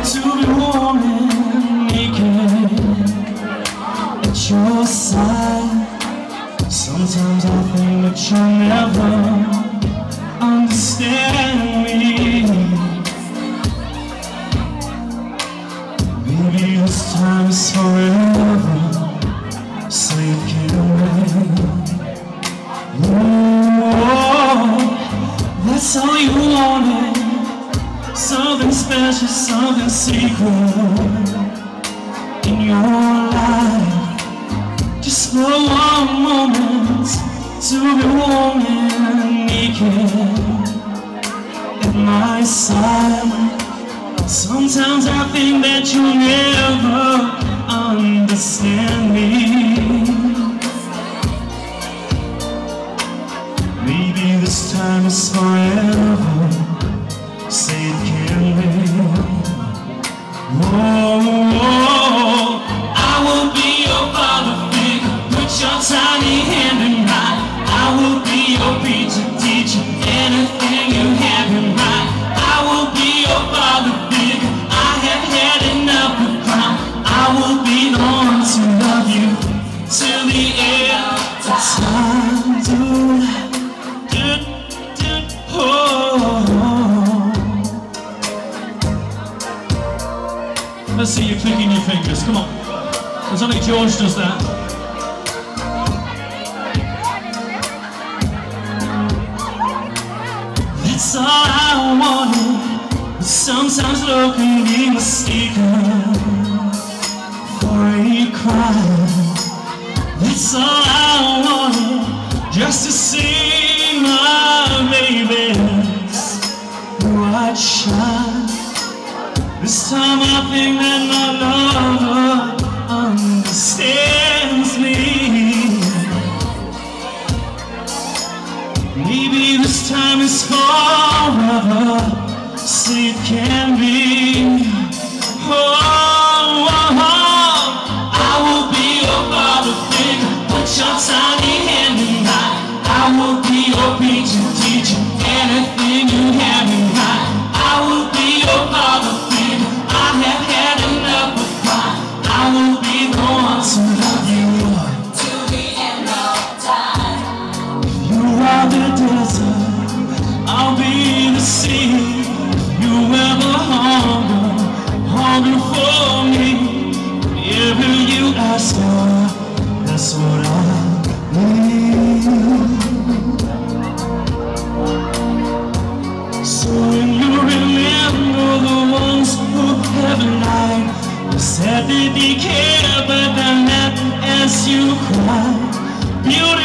to be warm and naked at your side. Sometimes I think that you'll never understand me. Maybe this time is forever, so you can't wait. That's all you wanted, something special, something secret in your life. Just for one moment, to be warm and naked at my side. Sometimes I think that you'll never understand me. Maybe this time is forever, say it can't wait. Whoa, I will be your father figure, put your tiny hand in mine. I will be your preacher, teacher, anything you have in mind. I will be your father figure, I have had enough of crime. I will be the one to love you till the end of time. Let's see you clicking your fingers, come on. There's only George does that. That's all I wanted, but sometimes love can be mistaken for a crime. That's all I wanted, just to see my baby's bright shine. This time I think that my lover understands me. Maybe this time is forever, so it can be. I will be your father figure, put your tiny hand in mine. I will be your preacher, teacher, anything you have in mind. I will be your father figure, I have had enough of pride. I will be the one to love you till the end of time. If you are the desert, I'll be the sea. You ever hunger for me. Whatever you ask for, that's what I need. So when you remember the ones who haven't lied, you said that they care, but they're not as you cry.